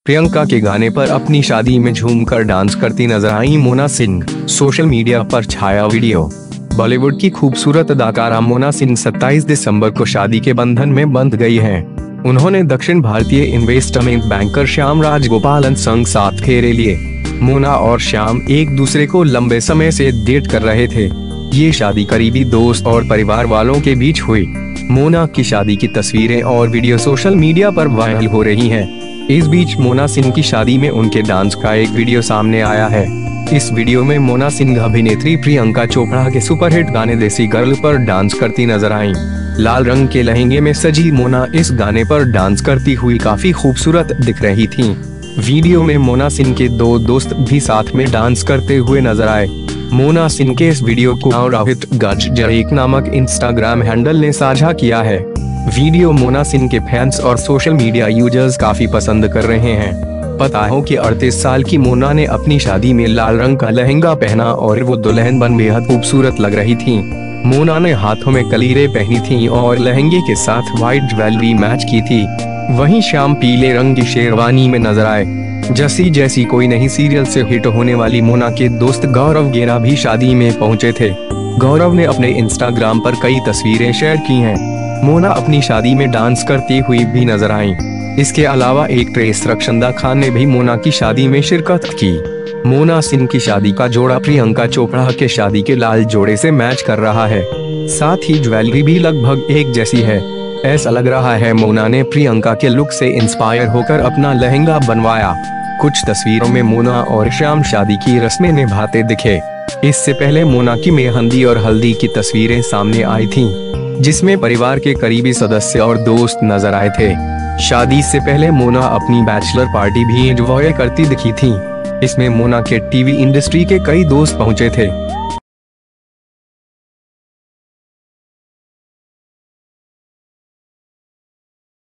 प्रियंका के गाने पर अपनी शादी में झूमकर डांस करती नजर आई मोना सिंह। सोशल मीडिया पर छाया वीडियो। बॉलीवुड की खूबसूरत अदाकारा मोना सिंह 27 दिसंबर को शादी के बंधन में बंध गई हैं। उन्होंने दक्षिण भारतीय इन्वेस्टमेंट बैंकर श्याम राजगोपालन संग 7 फेरे लिए। मोना और श्याम एक दूसरे को लंबे समय से डेट कर रहे थे। ये शादी करीबी दोस्त और परिवार वालों के बीच हुई। मोना की शादी की तस्वीरें और वीडियो सोशल मीडिया पर वायरल हो रही हैं। इस बीच मोना सिंह की शादी में उनके डांस का एक वीडियो सामने आया है। इस वीडियो में मोना सिंह अभिनेत्री प्रियंका चोपड़ा के सुपरहिट गाने देसी गर्ल पर डांस करती नजर आईं। लाल रंग के लहंगे में सजी मोना इस गाने पर डांस करती हुई काफी खूबसूरत दिख रही थीं। वीडियो में मोना सिंह के 2 दोस्त भी साथ में डांस करते हुए नजर आए। मोना सिंह के इस वीडियो को रोहित गजर एक नामक इंस्टाग्राम हैंडल ने साझा किया है। वीडियो मोना सिंह के फैंस और सोशल मीडिया यूजर्स काफी पसंद कर रहे हैं। पता हो कि 38 साल की मोना ने अपनी शादी में लाल रंग का लहंगा पहना और वो दुल्हन बन बेहद खूबसूरत लग रही थीं। मोना ने हाथों में कलीरें पहनी थीं और लहंगे के साथ व्हाइट ज्वेलरी मैच की थी। वहीं श्याम पीले रंग की शेरवानी में नजर आए। जैसी जैसी कोई नहीं सीरियल से हिट होने वाली मोना के दोस्त गौरव गेरा भी शादी में पहुंचे थे। गौरव ने अपने इंस्टाग्राम पर कई तस्वीरें शेयर की हैं। मोना अपनी शादी में डांस करती हुई भी नजर आईं। इसके अलावा एक्ट्रेस रक्षंदा खान ने भी मोना की शादी में शिरकत की। मोना सिंह की शादी का जोड़ा प्रियंका चोपड़ा के शादी के लाल जोड़े से मैच कर रहा है। साथ ही ज्वेलरी भी लगभग एक जैसी है। ऐसा लग रहा है मोना ने प्रियंका के लुक से इंस्पायर होकर अपना लहंगा बनवाया। कुछ तस्वीरों में मोना और श्याम शादी की रस्में निभाते दिखे। इससे पहले मोना की मेहंदी और हल्दी की तस्वीरें सामने आई थीं, जिसमें परिवार के करीबी सदस्य और दोस्त नजर आए थे। शादी से पहले मोना अपनी बैचलर पार्टी भी एंजॉय करती दिखी थी। इसमें मोना के टीवी इंडस्ट्री के कई दोस्त पहुंचे थे।